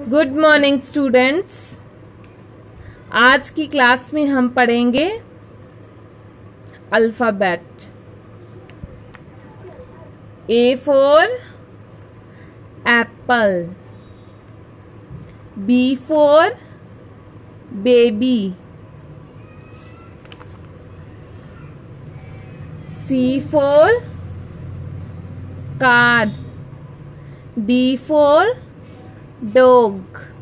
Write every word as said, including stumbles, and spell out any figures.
Good morning students. आज की class में हम पढ़ेंगे alphabet. A for apple, B for baby, C for car, D for dog,